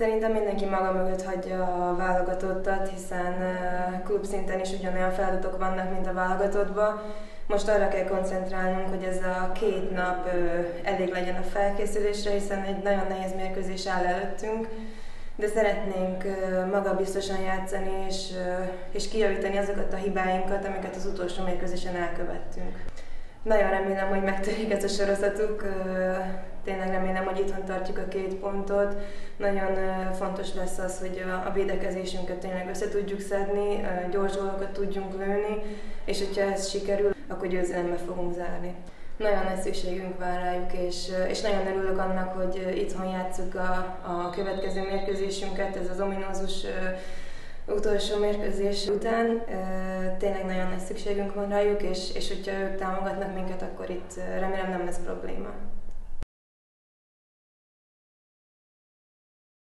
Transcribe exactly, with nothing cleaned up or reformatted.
Szerintem mindenki maga mögött hagyja a válogatottat, hiszen klubszinten is ugyanolyan feladatok vannak, mint a válogatottban. Most arra kell koncentrálnunk, hogy ez a két nap elég legyen a felkészülésre, hiszen egy nagyon nehéz mérkőzés áll előttünk, de szeretnénk magabiztosan játszani és, és kijavítani azokat a hibáinkat, amiket az utolsó mérkőzésen elkövettünk. Nagyon remélem, hogy megtörik ez a sorozatuk, tényleg remélem, hogy itthon tartjuk a két pontot. Nagyon fontos lesz az, hogy a védekezésünket tényleg össze tudjuk szedni, gyors gólokat tudjunk lőni, és hogyha ez sikerül, akkor győzelembe fogunk zárni. Nagyon nagy szükségünk van rájuk, és, és nagyon örülök annak, hogy itthon játsszuk a, a következő mérkőzésünket, ez az ominózus utolsó mérkőzés után. Tényleg nagyon nagy szükségünk van rájuk, és, és hogyha ők támogatnak minket, akkor itt remélem nem lesz probléma.